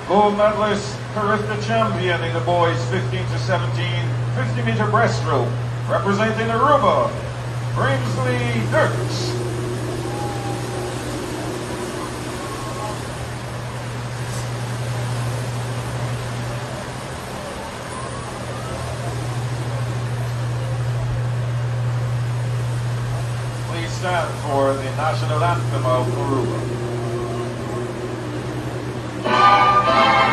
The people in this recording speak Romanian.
Gold medalist Carissa champion in the boys 15 to 17 50-meter breaststroke, representing Aruba, Brinsley Dirks. Please stand for the national anthem of Aruba.